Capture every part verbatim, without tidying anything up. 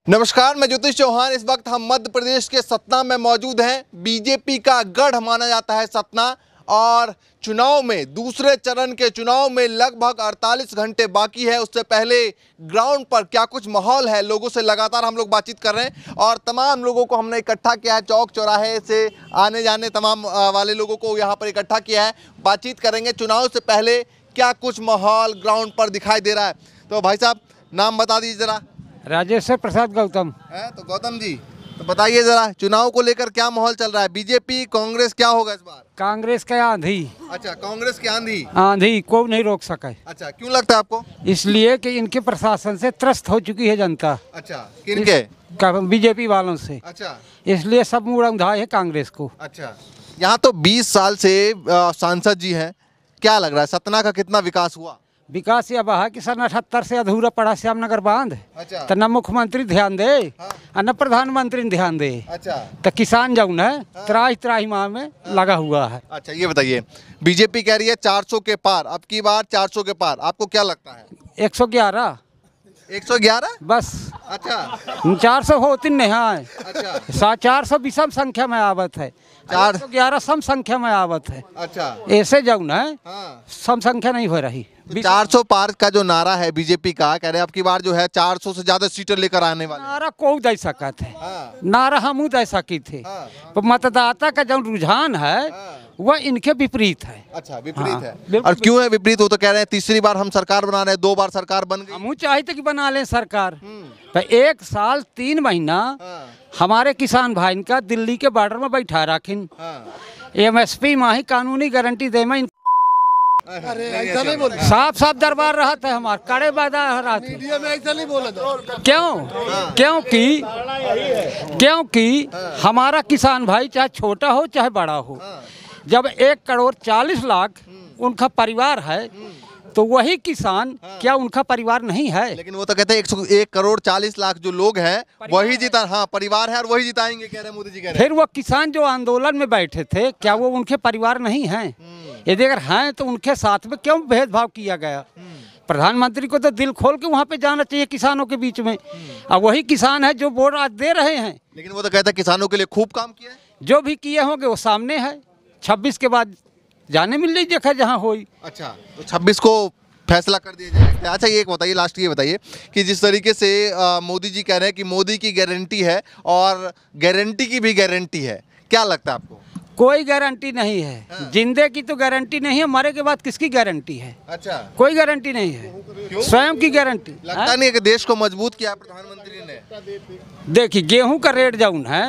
नमस्कार, मैं ज्योतिष चौहान। इस वक्त हम मध्य प्रदेश के सतना में मौजूद हैं। बीजेपी का गढ़ माना जाता है सतना, और चुनाव में दूसरे चरण के चुनाव में लगभग अड़तालीस घंटे बाकी है। उससे पहले ग्राउंड पर क्या कुछ माहौल है, लोगों से लगातार हम लोग बातचीत कर रहे हैं और तमाम लोगों को हमने इकट्ठा किया है। चौक चौराहे से आने जाने तमाम वाले लोगों को यहाँ पर इकट्ठा किया है। बातचीत करेंगे चुनाव से पहले क्या कुछ माहौल ग्राउंड पर दिखाई दे रहा है। तो भाई साहब, नाम बता दीजिए जरा। राजेश्वर प्रसाद गौतम है तो गौतम जी, तो बताइए जरा चुनाव को लेकर क्या माहौल चल रहा है। बीजेपी कांग्रेस क्या होगा इस बार? कांग्रेस का आंधी। अच्छा, कांग्रेस की आंधी। आंधी को नहीं रोक सका। अच्छा, क्यों लगता है आपको? इसलिए कि इनके प्रशासन से त्रस्त हो चुकी है जनता। अच्छा, किनके? बीजेपी वालों से। अच्छा, इसलिए सब मुड़ा उधाए है कांग्रेस को। अच्छा, यहाँ तो बीस साल से सांसद जी हैं, क्या लग रहा है सतना का कितना विकास हुआ? विकास यह बहा कि सन अठहत्तर से अधूरा पड़ा श्यामनगर बांध। अच्छा, तो न मुख्यमंत्री ध्यान दे हाँ। और न प्रधानमंत्री ध्यान दे। अच्छा, तो किसान जौन है त्राही त्राही माह में लगा हुआ है। अच्छा, ये बताइए, बीजेपी कह रही है चार सौ के पार, अब की बार चार सौ के पार, आपको क्या लगता है? एक सौ ग्यारह एक सौ ग्यारह बस। अच्छा, चार सौ होती नहीं है। अच्छा, सा चार सौ विषम संख्या में आवत है, चार सौ ग्यारह सम संख्या में आवत है। अच्छा, ऐसे जौन है हाँ, सम संख्या नहीं हो रही। तो चार सौ पार का जो नारा है बीजेपी का, कह रहे हैं अब की बार जो है चार सौ से ज्यादा सीटें लेकर आने वाले हैं। नारा को दे सका थे, हाँ, नारा हम दे सकी थे। हाँ, पर मतदाता का जो रुझान है हाँ। वह इनके विपरीत है। अच्छा, विपरीत हाँ, है। बिल्कुल और क्यों है विपरीत? वो तो कह रहे हैं तीसरी बार हम सरकार बना रहे हैं, दो बार सरकार बन गई। हम चाहते कि बना लें सरकार। हम्म, तो एक साल तीन महीना हाँ, हमारे किसान भाई का दिल्ली के बॉर्डर में बैठा रखिन। हाँ। एमएसपी माही कानूनी गारंटी दे में अरे ऐसा नहीं बोल, साफ साफ दरबार रहा था हमारे कड़े बाधा रहा था। मीडिया में ऐसा नहीं बोला था। क्यों? क्योंकि क्योंकि हमारा किसान भाई चाहे छोटा हो चाहे बड़ा हो, जब एक करोड़ चालीस लाख उनका परिवार है तो वही किसान क्या उनका परिवार नहीं है? लेकिन वो तो कहते हैं एक सौ एक करोड़ चालीस लाख जो लोग हैं वही जीता, हाँ परिवार है और वही जिताएंगे, कह रहे हैं मोदी जी कह रहे हैं। फिर वो किसान जो आंदोलन में बैठे थे क्या वो उनके परिवार नहीं हैं? यदि अगर हैं तो उनके साथ में क्यों भेदभाव किया गया? प्रधानमंत्री को तो दिल खोल के वहाँ पे जाना चाहिए किसानों के बीच में। अब वही किसान है जो वोट आज दे रहे हैं। लेकिन वो तो कहता है किसानों के लिए खूब काम किया है। जो भी किए होंगे वो सामने है। छब्बीस के बाद जाने मिल लीजिए देखा जहाँ हो। अच्छा, तो छब्बीस को फैसला कर दिया जाए। अच्छा, ये एक बताइए, लास्ट ये बताइए कि जिस तरीके से आ, मोदी जी कह रहे हैं कि मोदी की गारंटी है और गारंटी की भी गारंटी है, क्या लगता है आपको? कोई गारंटी नहीं है। हाँ। जिंदे की तो गारंटी नहीं है, मरे के बाद किसकी गारंटी है? अच्छा, कोई गारंटी नहीं है। स्वयं की गारंटी। लगता नहीं है कि देश को मजबूत किया प्रधानमंत्री ने? देखिए गेहूं का रेट जौन है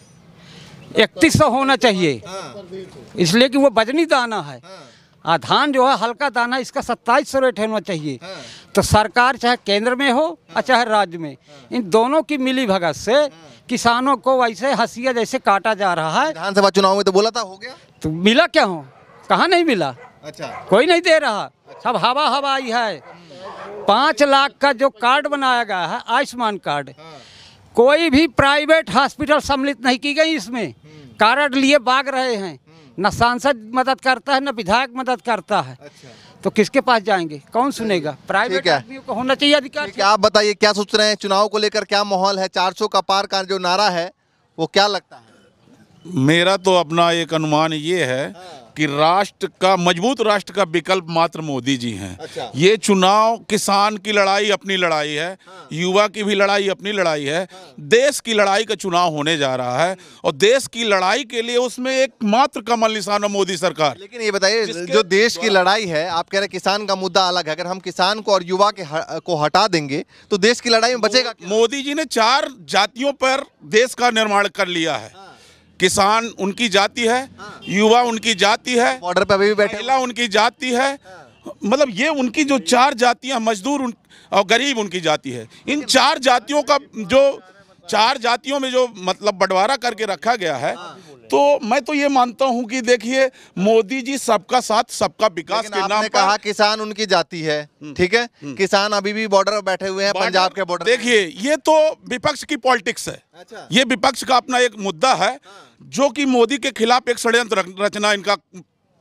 इकतीस सौ होना चाहिए, हाँ, इसलिए कि वो वजनी दाना है। हाँ, आ धान जो है हल्का दाना, इसका सत्ताईस सौ रेट होना चाहिए। हाँ, तो सरकार चाहे केंद्र में हो और चाहे राज्य में, इन दोनों की मिली भगत से किसानों को वैसे हंसिया जैसे काटा जा रहा है। विधानसभा चुनाव में तो बोला था हो गया। तो मिला क्या हो? कहाँ नहीं मिला? अच्छा, कोई नहीं दे रहा, सब हवा हवाई है। पाँच लाख का जो कार्ड बनाया गया है आयुष्मान कार्ड, हाँ, कोई भी प्राइवेट हॉस्पिटल सम्मिलित नहीं की गई इसमें। कार्ड लिए भाग रहे हैं, न सांसद मदद करता है न विधायक मदद करता है। अच्छा, तो किसके पास जाएंगे? कौन सुनेगा? प्राइवेट ठीक है। आदमियों को होना चाहिए अधिकार। क्या आप बताइए, क्या सोच रहे हैं चुनाव को लेकर, क्या माहौल है? चार सौ का पार का जो नारा है वो क्या लगता है? मेरा तो अपना एक अनुमान ये है कि राष्ट्र का मजबूत राष्ट्र का विकल्प मात्र मोदी जी हैं। अच्छा। ये चुनाव किसान की लड़ाई अपनी लड़ाई है, हाँ। युवा की भी लड़ाई अपनी लड़ाई है, हाँ। देश की लड़ाई का चुनाव होने जा रहा है और देश की लड़ाई के लिए उसमें एक मात्र कमल निशान है मोदी सरकार। लेकिन ये बताइए, जो देश की लड़ाई है, आप कह रहे हैं किसान का मुद्दा अलग है, अगर हम किसान को और युवा के ह, को हटा देंगे तो देश की लड़ाई में बचेगा क्या? मोदी जी ने चार जातियों पर देश का निर्माण कर लिया है। किसान उनकी जाति है, युवा उनकी जाति है, बॉर्डर पे अभी भी बैठे महिला उनकी जाति है। मतलब ये उनकी जो चार जातियां, मजदूर उन, और गरीब उनकी जाति है। इन चार जातियों का जो चार जातियों में जो मतलब बंटवारा करके रखा गया है, तो मैं तो ये मानता हूं कि देखिए मोदी जी सबका साथ सबका विकास के नाम पर। कहा किसान उनकी जाति है, ठीक है, किसान अभी भी बॉर्डर पर बैठे हुए हैं, पंजाब के बॉर्डर। देखिए ये तो विपक्ष की पॉलिटिक्स है। अच्छा। ये विपक्ष का अपना एक मुद्दा है जो कि मोदी के खिलाफ एक षड्यंत्र रचना इनका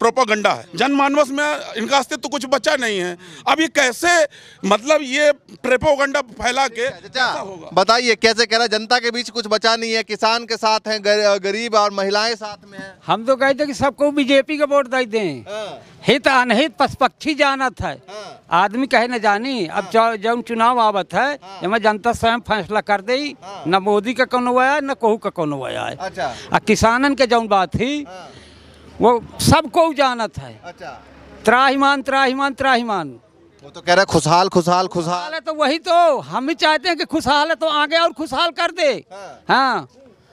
प्रोपागंडा है। जनमानस में इनका अस्तित्व तो कुछ बचा नहीं है। अब ये कैसे मतलब ये प्रोपागंडा फैला के अच्छा बताइए कैसे कह रहा है जनता के बीच कुछ बचा नहीं है, किसान के साथ हैं, गर, गरीब और महिलाएं साथ में हैं। हम तो कहते कि सबको बीजेपी का वोट दे दें। हित अनहित पशपक्षी जानत है, आदमी कहे न जानी। अब जब चुनाव आवत है एમાં जनता स्वयं फैसला कर दे, न मोदी का कोनो आया न कहू का कोनो आया है। अच्छा आ किसानन के जौन बात थी वो सबको जानत है। अच्छा त्राहिमाम त्राहिमाम त्राहिमाम वो तो कह रहा है खुशहाल खुशहाल खुशहाल खुशहाल है, तो वही तो हम भी चाहते हैं कि खुशहाल है तो आगे और खुशहाल कर दे। हाँ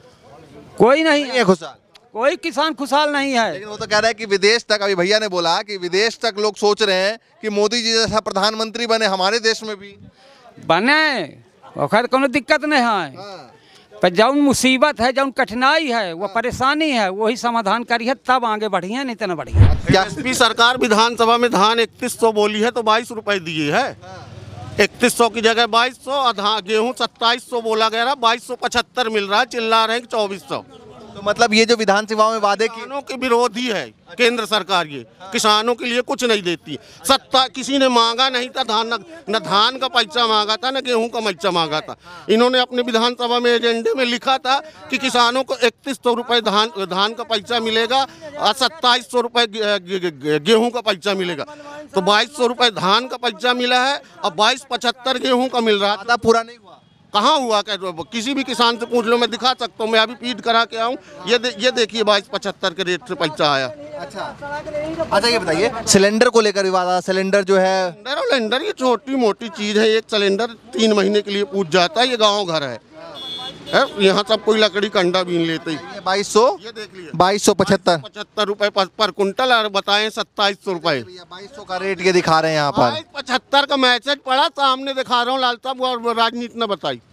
कोई नहीं है खुशहाल, कोई किसान खुशहाल नहीं है। लेकिन वो तो कह रहा है कि विदेश तक, अभी भैया ने बोला कि विदेश तक लोग सोच रहे हैं कि मोदी जी जैसा प्रधानमंत्री बने हमारे देश में भी बने, ओखर कोनो दिक्कत नहीं है। पर जौन मुसीबत है, जौन कठिनाई है, वो परेशानी है, वही समाधान करिए तब आगे बढ़िए, नहीं तो न बढ़िए। बीजेपी सरकार विधानसभा में धान इकतीस सौ बोली है तो बाईस रुपए दिए है। इकतीस सौ की जगह बाईस सौ, गेहूँ सत्ताईस सौ बोला गया, बाईस सौ पचहत्तर मिल रहा है, चिल्ला रहे हैं चौबीस सौ। तो मतलब ये जो विधानसभा में वादे की किसानों के विरोधी है केंद्र सरकार, ये किसानों के लिए कुछ नहीं देती। सत्ता किसी ने मांगा नहीं था, धान न धान का पैसा मांगा था न गेहूं का पैसा मांगा था। इन्होंने अपने विधानसभा में एजेंडे में लिखा था कि किसानों को इकतीस सौ रुपये धान धान का पैसा मिलेगा और सत्ताईस सौ रुपये गेहूं का पैसा मिलेगा। तो बाईस सौ रुपये धान का पैसा मिला है और बाईस पचहत्तर गेहूँ का मिल रहा था। पूरा नहीं हुआ, कहाँ हुआ? क्या किसी भी किसान से पूछ लो, मैं दिखा सकता हूँ, मैं अभी फीड करा के आऊँ। ये दे, ये देखिए बाईस पचहत्तर के रेट से पैसा आया। अच्छा अच्छा ये बताइए सिलेंडर को लेकर विवाद आ, सिलेंडर जो है सिलेंडर सिलेंडर ये छोटी मोटी चीज़ है। एक सिलेंडर तीन महीने के लिए पूछ जाता है। ये गाँव घर है, है? यहाँ सब कोई लकड़ी कंडा बीन लेते ही। बाईस सौ ये देख लीजिए बाईस सौ पचहत्तर पचहत्तर रुपए पर कुंटल और बताएं सत्ताईस सौ रुपए। बाईस सौ का रेट ये दिखा रहे हैं यहाँ पर। पचहत्तर का मैसेज पड़ा सामने दिखा रहा हूँ लाल साहब, और राजनीति ने बताई।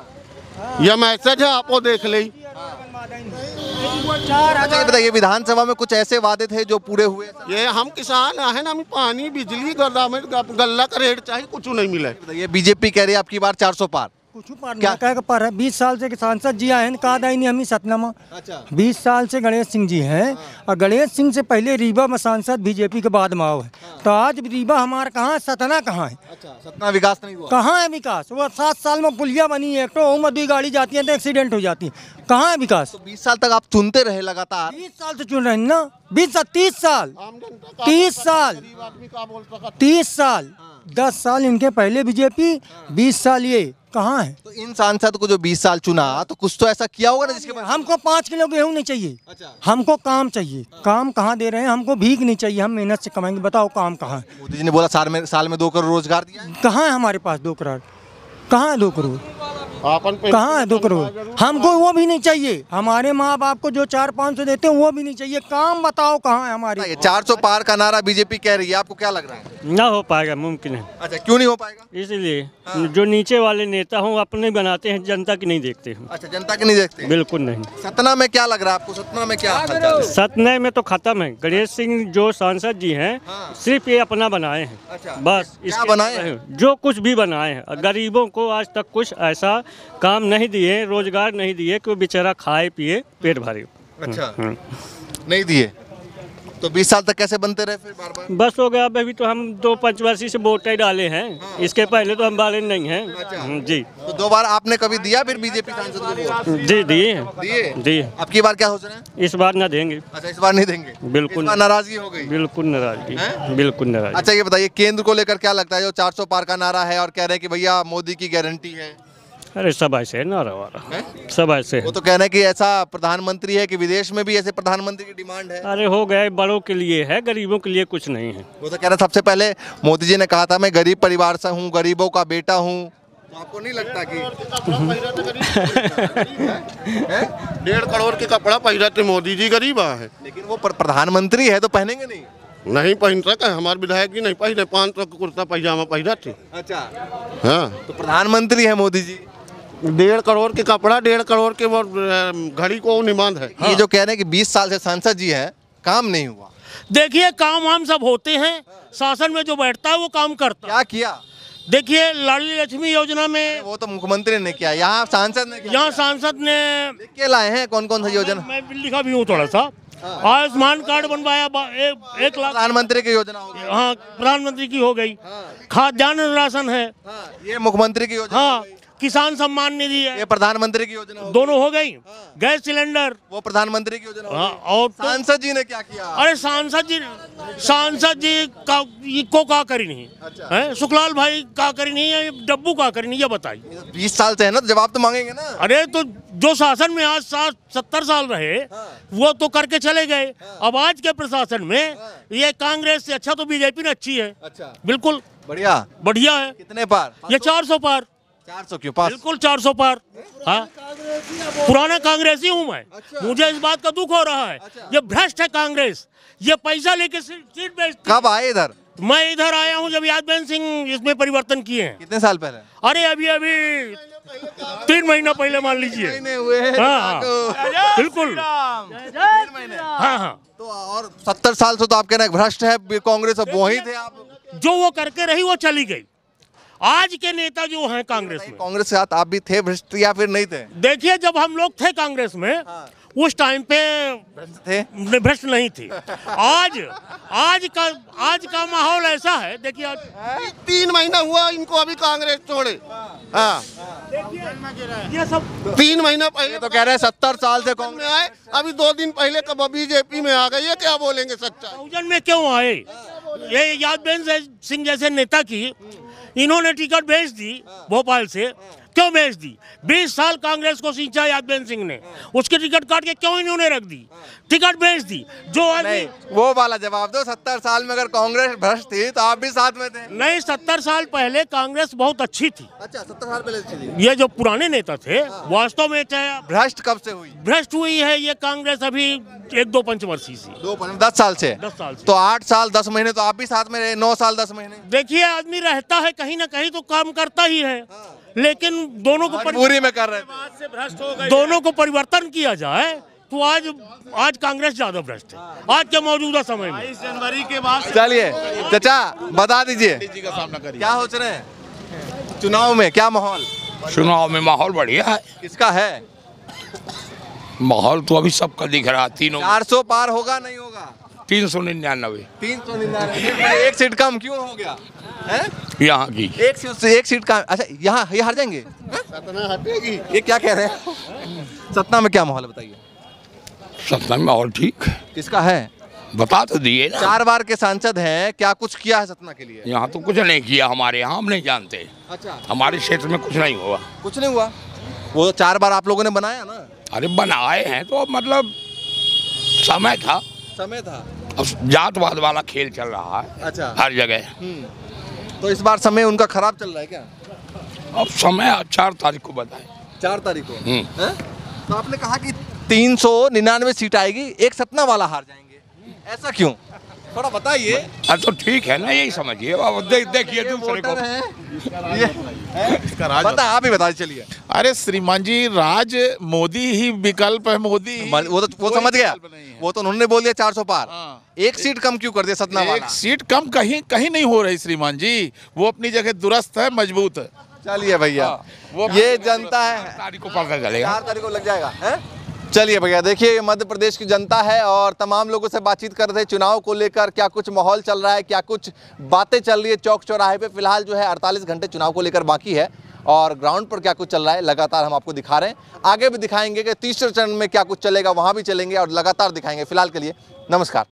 यह मैसेज है, आप वो देख ले। अच्छा ये बताइए विधानसभा में कुछ ऐसे वादे थे जो पूरे हुए? ये हम किसान है ना, हमें पानी बिजली गल्ला का रेट चाहिए, कुछ नहीं मिला। ये बीजेपी कह रही है आपकी बार चार सौ पार। कुछ क्या कह पर है, बीस साल से सांसद जी आए हैं, कहा दाई नहीं हमी सतनामा। अच्छा बीस साल से गणेश सिंह जी हैं, और गणेश सिंह से पहले रीवा में सांसद बीजेपी के बाद में आओ है। तो आज रीवा हमारा कहाँ, सतना कहाँ है? अच्छा सतना विकास नहीं हुआ, कहाँ है विकास? वो सात साल में पुलिया बनी है, तो में दुई गाड़ी जाती है तो एक्सीडेंट हो जाती है, कहाँ है विकास? तो बीस साल तक आप चुनते रहे लगातार। बीस साल से चुन रहे हैं ना, बीस साल तीस साल तीस साल तीस साल दस साल इनके पहले बीजेपी, बीस साल ये, कहाँ है? तो इन सांसद को जो बीस साल चुना तो कुछ तो ऐसा किया होगा ना जिसके बाद। हमको पाँच किलो गेहूँ नहीं चाहिए। अच्छा हमको काम चाहिए। काम कहाँ दे रहे हैं? हमको भीख नहीं चाहिए, हम मेहनत से कमाएंगे। बताओ काम कहाँ है? मोदी जी ने बोला साल में साल में दो करोड़ रोजगार दिया है। कहाँ है हमारे पास दो करोड़? कहाँ है दो करोड़? आपन कहाँ है दो करोड़? हमको वो भी नहीं चाहिए। हमारे माँ बाप को जो चार पाँच सौ देते हैं वो भी नहीं चाहिए। काम बताओ कहाँ है हमारे? चार सौ पार का नारा बीजेपी कह रही है, आपको क्या लग रहा है? ना हो पाएगा, मुमकिन है। अच्छा क्यों नहीं हो पाएगा? इसलिए जो नीचे वाले नेता हों अपने बनाते हैं, जनता की नहीं देखते हैं। अच्छा जनता की नहीं देखते? बिल्कुल नहीं। सतना में क्या लग रहा है आपको? सतना में क्या हालचाल है? सतना में तो खत्म है। गणेश सिंह जो सांसद जी हैं सिर्फ ये अपना बनाए हैं। अच्छा, बस क्या इसके बनाए अलावा जो कुछ भी बनाए हैं, गरीबों को आज तक कुछ ऐसा काम नहीं दिए, रोजगार नहीं दिए कि वो बेचारा खाए पिए पेट भरे। अच्छा नहीं दिए तो बीस साल तक कैसे बनते रहे फिर बार बार? बस हो गया। अभी तो हम दो पंचवर्षीय से वोट डाले हैं, इसके पहले तो हम डाले नहीं हैं। जी तो दो बार आपने कभी दिया फिर बीजेपी सांसद को वोट? जी दिए हैं, दिए दिए। अब की बार क्या हो रहा है? इस बार ना देंगे। अच्छा इस बार नहीं देंगे? बिल्कुल इस बार नाराजगी हो गई? बिल्कुल नाराजगी, बिल्कुल नाराजगी। अच्छा ये बताइए केंद्र को लेकर क्या लगता है जो चार सौ पार का नारा है और कह रहे हैं कि भैया मोदी की गारंटी है? अरे सब ऐसे है नारा वारा, सब ऐसे है। वो तो कहना है कि ऐसा प्रधानमंत्री है कि विदेश में भी ऐसे प्रधानमंत्री की डिमांड है। अरे हो गए, बड़ों के लिए है, गरीबों के लिए कुछ नहीं है। वो तो कह रहा सबसे पहले मोदी जी ने कहा था मैं गरीब परिवार से हूँ, गरीबों का बेटा हूँ। तो आपको नहीं लगता कि डेढ़ करोड़ के कपड़ा पहनते मोदी जी गरीबा है? लेकिन वो प्रधानमंत्री है तो पहनेंगे नहीं? नहीं पहन सके, हमारे विधायक जी नहीं पहने, पाँच सौ का कुर्ता पैजामा पहना थे। अच्छा हाँ तो प्रधानमंत्री है मोदी जी। डेढ़ करोड़ के कपड़ा, डेढ़ करोड़ के वो घड़ी को निबंध है। ये जो कह रहे हैं कि बीस साल से सांसद जी हैं, काम नहीं हुआ। देखिए काम वाम सब होते हैं, शासन में जो बैठता है वो काम करता है। क्या किया? देखिए लाडली लक्ष्मी योजना में वो तो मुख्यमंत्री ने किया, यहाँ सांसद ने किया। यहाँ सांसद ने लिख के लाए हैं कौन कौन सी योजना? मैं लिखा भी हूँ थोड़ा सा। आयुष्मान कार्ड बनवाया बा- ए, एक लाख। प्रधानमंत्री की योजना होगी। हाँ, प्रधानमंत्री की हो गई। खाद्यान्न राशन है। हाँ, ये मुख्यमंत्री की योजना हाँ, हो गई। किसान सम्मान निधि ये है। प्रधानमंत्री की योजना हो गई। दोनों हो गई। Gas cylinder. वो प्रधानमंत्री की योजना हो हाँ, गई। और तो- सांसद जी ने क्या किया? अरे सांसद जी सांसद जी का ये को का करी नहीं अच्छा। है। सुखलाल भाई का करी नहीं है, ये डब्बू का करी नहीं, ये बताइए। बीस साल से है ना, तो जवाब तो मांगेंगे ना। अरे तो जो शासन में आज सात सत्तर साल रहे वो तो करके चले गए। अब आज के प्रशासन में ये कांग्रेस से अच्छा तो बीजेपी ने अच्छी है। अच्छा, बिल्कुल बढ़िया। बढ़िया है। कितने पार? ये चार सौ पार। चार सौ क्यों? पास। बिल्कुल चार सौ पार। हाँ, पुराना कांग्रेसी हूँ मैं। मुझे इस बात का दुख हो रहा है। ये भ्रष्ट है कांग्रेस। ये पैसा लेके सीट सीट बेचती। कब आए इधर? मैं इधर आया हूँ जब यादवेंद्र सिंह इसमें परिवर्तन किए हैं। कितने साल पहले? अरे अभी अभी तीन महीना पहले मान लीजिए। महीने हुए हैं। हाँ, हाँ। तो- बिल्कुल। हाँ हाँ, तो और सत्तर साल से तो आप कहना भ्रष्ट है कांग्रेस, अब वही थे आप। जो वो करके रही वो चली गई। आज के नेता जो हैं कांग्रेस में, कांग्रेस के साथ आप भी थे भ्रष्ट या फिर नहीं थे? देखिए जब हम लोग थे कांग्रेस में उस टाइम पे थे। भ्रष्ट नहीं थे। आज आज का आज का माहौल ऐसा है। देखिए आज तीन महीना हुआ इनको अभी कांग्रेस छोड़े। हाँ, ये सब तीन महीना पहले तो कह रहे हैं सत्तर साल से कांग्रेस में आए, अभी दो दिन पहले कब बीजेपी में आ गए। ये क्या बोलेंगे सच्चाई? बहुजन में क्यों आए? ये यादवेंद्र सिंह जैसे नेता की इन्होंने टिकट बेच दी भोपाल से। क्यों बेच दी? बीस साल कांग्रेस को सींचा यादवेंद्र सिंह ने, उसकी टिकट काट के क्यों इन्होंने रख दी? टिकट बेच दी। जो आदमी नहीं, वो वाला जवाब दो। सत्तर साल में अगर कांग्रेस भ्रष्ट थी तो आप भी साथ में थे। नहीं, सत्तर साल पहले कांग्रेस बहुत अच्छी थी। अच्छा, सत्तर साल पहले थी। ये जो पुराने नेता थे वास्तव में चाहे भ्रष्ट कब से हुई? भ्रष्ट हुई है ये कांग्रेस अभी एक दो पंचवर्षीय से। दो दस साल से। दस साल से। तो आठ साल दस महीने तो आप भी साथ में रहे। नौ साल दस महीने। देखिए आदमी रहता है कहीं ना कहीं तो काम करता ही है, लेकिन दोनों को परि- पूरी में कर रहे थे। दोनों को परिवर्तन किया जाए तो आज आज कांग्रेस ज्यादा भ्रष्ट है आज के मौजूदा समय में। इस जनवरी के बाद चलिए चाचा बता दीजिए जी का सामना करिए। क्या सोच रहे हैं चुनाव में? क्या माहौल? चुनाव में माहौल बढ़िया है। किसका है? माहौल तो अभी सबका दिख रहा है। तीनों चार सौ पार होगा नहीं होगा? तीन सौ निन्यानवे तीन सौ निन्यानवे। एक सीट कम क्यों हो गया है? यहाँ की। एक सीट एक सीट का। अच्छा, यहाँ ये हार जाएंगे? सतना हटेगी। ये क्या कह रहे हैं? सतना में क्या माहौल है बताइए? सतना में माहौल ठीक किसका है? बता तो दिए ना। चार बार के सांसद हैं, क्या कुछ किया है सतना के लिए? यहाँ तो कुछ नहीं किया हमारे यहाँ, हम नहीं जानते। अच्छा, हमारे क्षेत्र में कुछ नहीं हुआ। कुछ नहीं हुआ? वो चार बार आप लोगों ने बनाया ना। अरे बनाए हैं तो मतलब समय था, समय था। अब जातवाद वाला खेल चल रहा है अच्छा, हर जगह। तो इस बार समय उनका खराब चल रहा है क्या? अब समय चार तारीख को बताए। चार तारीख को हम्म। हैं? तो आपने कहा कि तीन सौ निन्यानवे सीट आएगी, एक सतना वाला हार जाएंगे, ऐसा क्यों? थोड़ा बताइए। अरे तो ठीक है ना, यही समझिए। अब देख देखिए दूसरे को। वोटर हैं, ये इसका राज बता, आप ही बताइए। चलिए, अरे श्रीमान जी, राज मोदी ही विकल्प है। मोदी ही वो तो वो कोई समझ गया। विकल्प नहीं है। वो तो उन्होंने बोल दिया चार सौ पार। हाँ। एक सीट कम क्यों कर दिया सतना वाला? एक सीट कम कहीं कहीं नहीं हो रही श्रीमान जी। वो अपनी जगह दुरुस्त है, मजबूत है। चलिए भैया, वो ये जनता है। तारीख को पता चलेगा। चार तारीख को लग जाएगा है? चलिए भैया, देखिए ये मध्य प्रदेश की जनता है और तमाम लोगों से बातचीत कर रहे थे चुनाव को लेकर। क्या कुछ माहौल चल रहा है, क्या कुछ बातें चल रही है चौक चौराहे पे। फिलहाल जो है अड़तालीस घंटे चुनाव को लेकर बाकी है और ग्राउंड पर क्या कुछ चल रहा है लगातार हम आपको दिखा रहे हैं। आगे भी दिखाएंगे कि तीसरे चरण में क्या कुछ चलेगा, वहाँ भी चलेंगे और लगातार दिखाएंगे। फिलहाल के लिए नमस्कार।